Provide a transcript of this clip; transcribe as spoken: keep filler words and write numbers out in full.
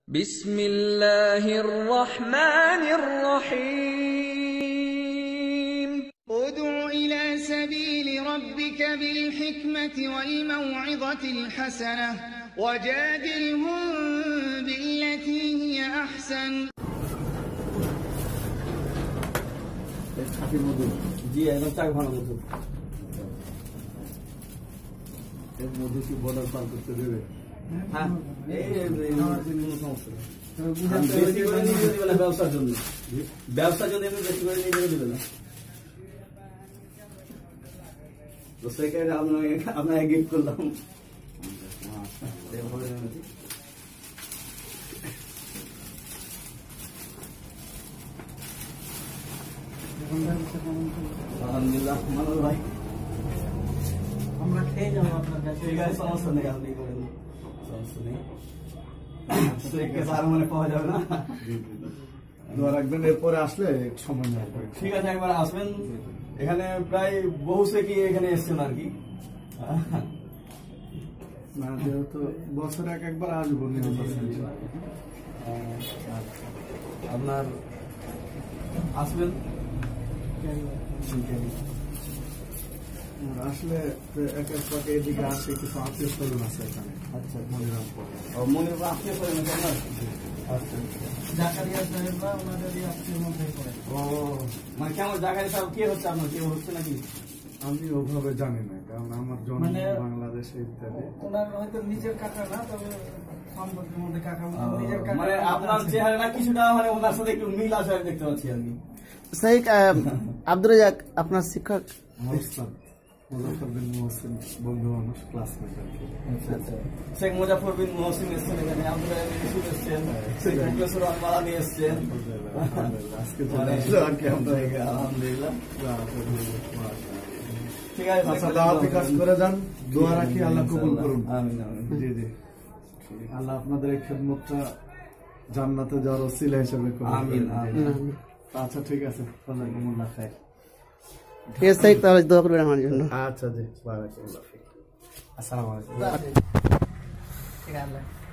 بسم الله الرحمن الرحيم ادع إلى سبيل ربك بالحكمة والموعظة الحسنة وجادلهم بالتي هي أحسن. জি একদম চাক ভালো মধু এর মধু কি বর্ডার পার করতে দেবে? হ্যাঁ এই কোনো সমস্যা নেই, বেশি করে নিয়ে দেবে না ব্যবসার জন্য, ব্যবসার জন্য এমনি বেশি করে নিয়ে দেবে না। তো সেখানে আপনাকে আপনাকে গিফট করলাম। আলহামদুলিল্লাহ মানুষ ভাই আমরা খেয়ে যাবো আপনার কাছে, ঠিক আছে সমস্যা নেই, আপনি করেন সমস্যা নেই, আর মনে পাওয়া যাবে না, দোয়া রাখবেন। এরপরে আসলে সময় লাগবে, ঠিক আছে একবার আসবেন। এখানে প্রায় বহু সে কি এখানে এসছেন আর কি, না যেহেতু বছরে এক একবার আসবো আপনার আসবেন আসলে এক এক পাকে এদিকে আসে কিছু আত্মীয় স্বজন আছে এখানে। আচ্ছা মনিরামপুর মনির আত্মীয় স্বজন আপনার? আচ্ছা জাকারিয়া সাহেব বা ওনাদেরই আত্মীয়ের মধ্যে পড়ে। ও মানে কেমন জাকারিয়া সাহেব কে হচ্ছে আপনার, কেউ হচ্ছে নাকি? আমি ওভাবে জানি না, কারণ আমার জন্ম বাংলাদেশে ইত্যাদি। ওনার হয়তো নিজের কাকা না, তবে সম্পর্কের মধ্যে কাকা নিজের কাকা। মানে আপনার চেহারাটা কিছুটা মানে ওনার সাথে একটু মিল আছে দেখতে পাচ্ছি আর কি। শেখ আব্দুর রাজ্জাক আপনার শিক্ষক? মুজাফফর বিন মুহসিন বন্ধু মানুষ, ক্লাসমেট আর কি। শেখ মুজাফফর বিন মুহসিন এসছেন এখানে, আব্দুল রাজ্জাক ইউসুফ এসছেন, শেখ মুখলেসুর রহমান আলী এসছেন। আজকে আলহামদুলিল্লাহ ঠিক আছে, কাজ করে যান, দোয়া রাখি আল্লাহ কবুল করুন। আমিন আমিন। জি জি আল্লাহ আপনাদের এই খেদমতটা জান্নাতে যাওয়ার ওসিলা হিসেবে করুন। আমিন আমিন। আচ্ছা ঠিক আছে, জাযাকুমুল্লাহ খাইর। ঠিক আছে তাহলে দোয়া করবেন আমার জন্য। আচ্ছা জি, বারাকাল্লাহ ফিক। আসসালামু আলাইকুম। ঠিক আছে।